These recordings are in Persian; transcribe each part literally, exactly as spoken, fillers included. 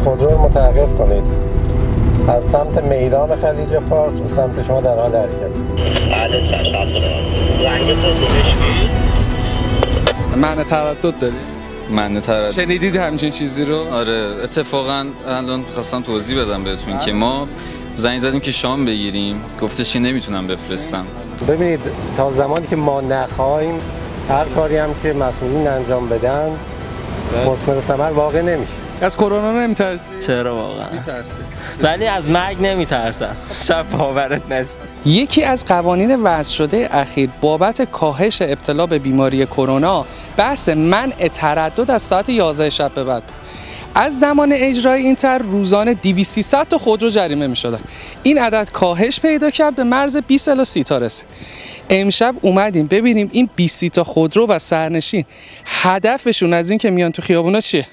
خودرو رو متوقف کنید. از سمت میدان خلیج فارس به سمت شما در حال حرکت. بله تشکر. رنگ تو معنی تردد داری؟ معنی تردد. شنیدید همچین چیزی رو؟ آره اتفاقا الان خواستم توضیح بدم بهتون که ما زنگ زدیم که شام بگیریم، گفتش که نمیتونم بفرستم. ببینید تا زمانی که ما نخواهیم هر کاری هم که مسئولین انجام بدن مثمر ثمر واقع نمیشه. از کرونا نمیترسی؟ چرا واقعا؟ میترسی. ولی از مرگ نمیترسم. شب باورت نشه. یکی از قوانین وضع شده اخیر بابت کاهش ابتلا به بیماری کرونا بحث منع تردد از ساعت یازده شب به بعد. از زمان اجرای این طرح روزانه دویست سیصد تا خودرو جریمه می‌شدن. این عدد کاهش پیدا کرد به مرز بیست الی سی تا رسید. امشب اومدیم ببینیم این بیست تا خودرو و سرنشین هدفشون از این که میان تو خیابونا چیه؟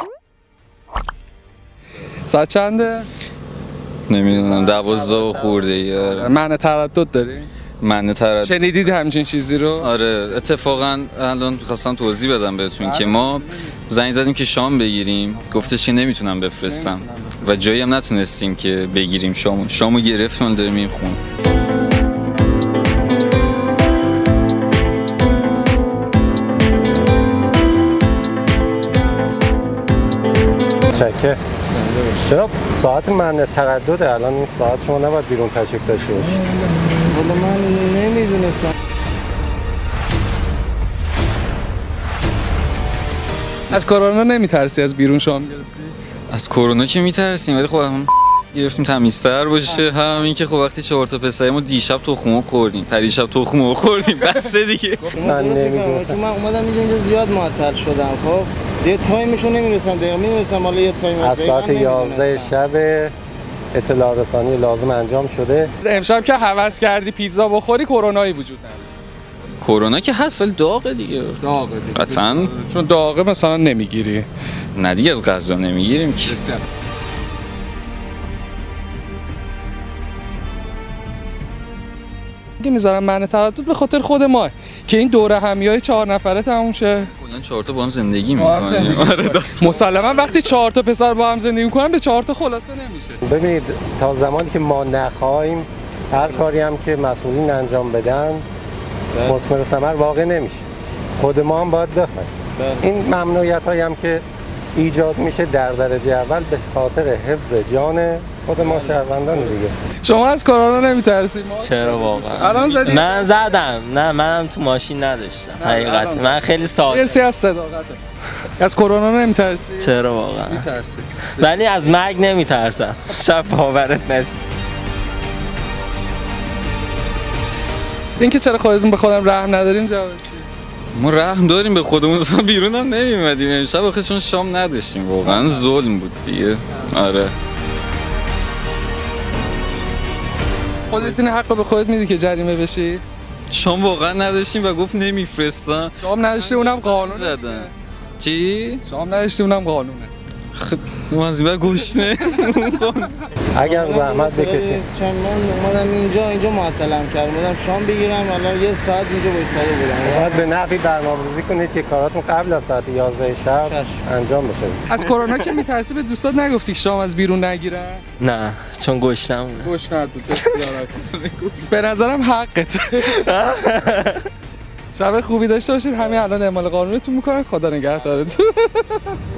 ساعت چنده؟ نمیدونم دوازده و خورده ای. معنی تردد داری؟ معنی تردد. شنیدید همچین چیزی رو؟ آره اتفاقا الان خواستم توضیح بدم بهتون که ما زنگ زدیم که شام بگیریم، گفتش که نمیتونم بفرستم و جایی هم نتونستیم که بگیریم شامو. شامو گرفتیم داریم این خون. چکه چرا ساعت منع تردد الان این ساعت شما نباید بیرون تشریف داشته باشید. والا من نمیدونستم. از کرونا نمیترسی از بیرون شام گرفتی؟ از کرونا که میترسیم ولی خب هم گرفتیم تمیزتر باشه. همین که خب وقتی چهار تا پسرمو دیشب تخم مرغ خوردیم، پریشب تخم مرغ خوردیم، بس دیگه. من نمیدونم. چون من اومدم اینجا زیاد معطل شدم. خب یه تایمشو نمیرسم دقیقاً میرسم حالا یه تایم از ساعت یازده شب اطلاع رسانی لازم انجام شده. امشب که هوس کردی پیتزا بخوری کرونایی وجود نداره. کرونا که هست ولی داغه دیگه. داغه دیگه. قطعاً. چون داغه مثلا نمیگیری. نه دیگه از غذا نمیگیریم که. میذارم معنی تردد به خاطر خود ما که این دوره همیای چهار نفره تموم شه. کلا چهار تا با هم زندگی میکنیم. آره داست. مسلما وقتی چهار تا پسر با هم زندگی میکنن به چهار تا خلاصه نمیشه. ببینید تا زمانی که ما نخواهیم هر کاری هم که مسئولین انجام بدن مثمر ثمر واقع نمیشه. خود ما هم باید بخوایم. این ممنوعیت هایی هم که ایجاد میشه در درجه اول به خاطر حفظ جان خود ما شهروندان دیگه. شما از کرونا نمیترسی؟ چرا واقعا؟ الان زدی؟ من زدم. نه منم تو ماشین نداشتم. حقیقت من خیلی ساده. مرسی از صداقتت. از کرونا نمیترسی؟ چرا واقعا؟ میترسی. ولی از مرگ نمیترسم. شب باورت نشه. اینکه چرا خودتون به خودم رحم نداریم جواب چیه؟ ما رحم داریم به خودمون، اصلا بیرون هم نمی‌اومدیم امشب آخه چون شام نداشتیم. واقعا ظلم بود دیگه. آره. خودت این حق به خودت میدی که جریمه بشی؟ شام واقعا نداشتیم و گفت نمیفرستم. شام نداشتی اونم قانونه. زدن. چی؟ شام نداشتی اونم قانونه. خب مازیبر گشنه. اگر زحمت بکشید. چون من اومدم اینجا اینجا معطلم کردم. اومدم شام بگیرم حالا یه ساعت اینجا وایساده بودم. باید به نحوی برنامه‌ریزی کنید که کاراتون قبل از ساعت یازده شب انجام بشه. از کرونا که میترسی به دوستات نگفتی که شام از بیرون نگیرن؟ نه چون گشتم. گشنت بود. به نظرم حقت. شب خوبی داشته باشید. همین الان اعمال قانونتون میکنن. خدا نگهدارتون.